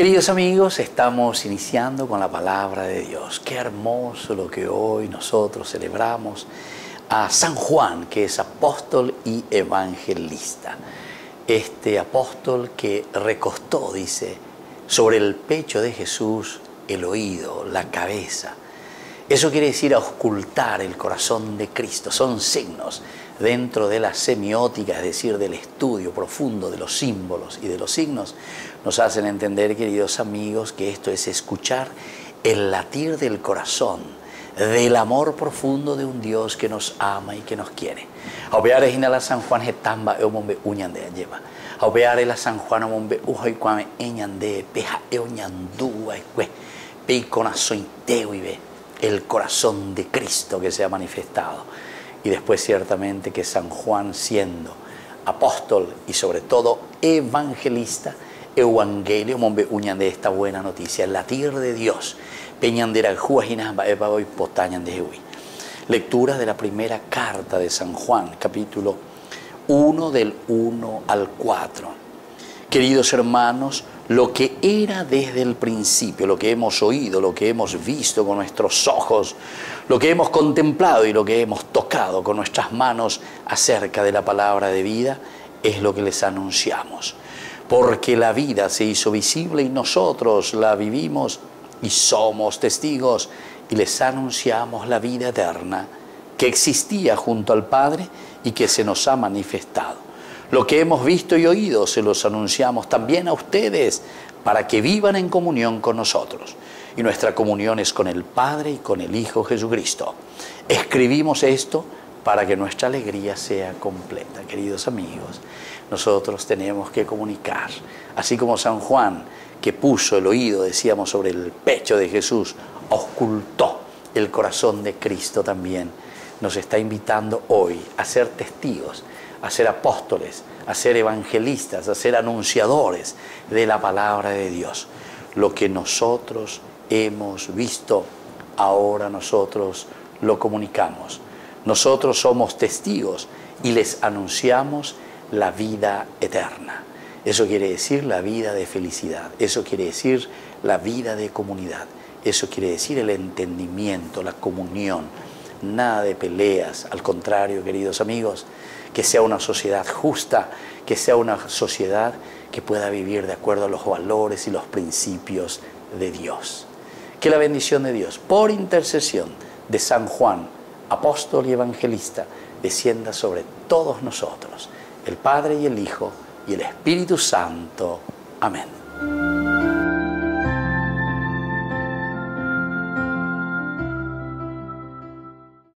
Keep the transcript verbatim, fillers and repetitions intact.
Queridos amigos, estamos iniciando con la palabra de Dios. Qué hermoso lo que hoy nosotros celebramos a San Juan, que es apóstol y evangelista. Este apóstol que recostó, dice, sobre el pecho de Jesús el oído, la cabeza. Eso quiere decir auscultar el corazón de Cristo. Son signos dentro de la semiótica, es decir, del estudio profundo de los símbolos y de los signos. Nos hacen entender, queridos amigos, que esto es escuchar el latir del corazón, del amor profundo de un Dios que nos ama y que nos quiere. Aupear es inala San Juan hetamba eomombe uñande lleva. Aupear es la San Juan omombe ujoy kwame eñande peja eoñandúa y peiconazointeo y ve el corazón de Cristo que se ha manifestado. Y después ciertamente que San Juan, siendo apóstol y sobre todo evangelista, evangelio mombe uñan de esta buena noticia, el latir de Dios, peñandera juajinas y potañan de Jehová. Lectura de la primera carta de San Juan, capítulo uno del uno al cuatro. Queridos hermanos, lo que era desde el principio, lo que hemos oído, lo que hemos visto con nuestros ojos, lo que hemos contemplado y lo que hemos tocado con nuestras manos acerca de la palabra de vida, es lo que les anunciamos. Porque la vida se hizo visible y nosotros la vivimos y somos testigos y les anunciamos la vida eterna que existía junto al Padre y que se nos ha manifestado. Lo que hemos visto y oído se los anunciamos también a ustedes para que vivan en comunión con nosotros. Y nuestra comunión es con el Padre y con el Hijo Jesucristo. Escribimos esto para que nuestra alegría sea completa. Queridos amigos, nosotros tenemos que comunicar, así como San Juan, que puso el oído, decíamos, sobre el pecho de Jesús, ocultó el corazón de Cristo también. Nos está invitando hoy a ser testigos, a ser apóstoles, a ser evangelistas, a ser anunciadores de la palabra de Dios. Lo que nosotros hemos visto, ahora nosotros lo comunicamos. Nosotros somos testigos y les anunciamos la vida eterna. Eso quiere decir la vida de felicidad, eso quiere decir la vida de comunidad, eso quiere decir el entendimiento, la comunión. Nada de peleas, al contrario, queridos amigos, que sea una sociedad justa, que sea una sociedad que pueda vivir de acuerdo a los valores y los principios de Dios. Que la bendición de Dios, por intercesión de San Juan, apóstol y evangelista, descienda sobre todos nosotros, el Padre y el Hijo y el Espíritu Santo. Amén.